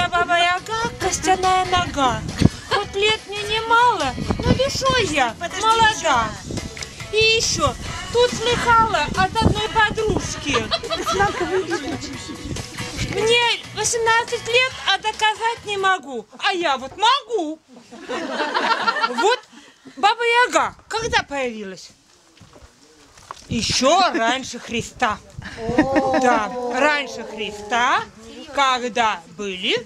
я Баба Яга, костяная нога. Хоть лет мне немало, но душой я молода. И еще, тут слыхала от одной подружки. Мне 18 лет, а доказать не могу. А я вот могу. Вот Баба Яга когда появилась? Еще раньше Христа. Да, раньше Христа, когда были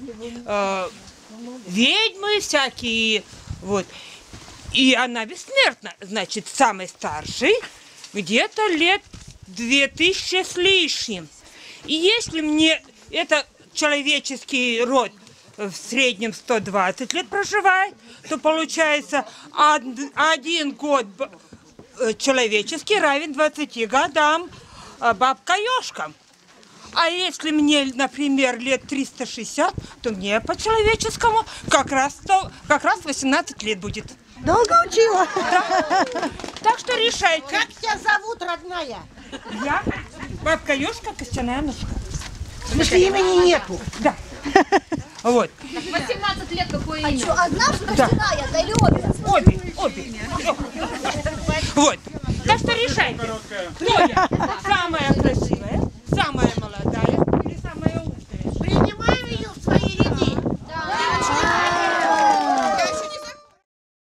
ведьмы всякие, вот. И она бессмертна, значит, самый старший, где-то лет 2000 с лишним. И если мне это человеческий род в среднем 120 лет проживает, то получается 1 год человеческий равен 20 годам бабка-ёшкам. А если мне, например, лет 360, то мне по-человеческому как раз 18 лет будет. Долго учила? Да. Так что решайте. Как тебя зовут, родная? Я бабка-ёшка, костяная ножка. В смысле, имени нету? Да. Вот. 18 лет какое имя? А что, одна костяная, да или обе? Обе. Вот. Так что решайте. Кто я?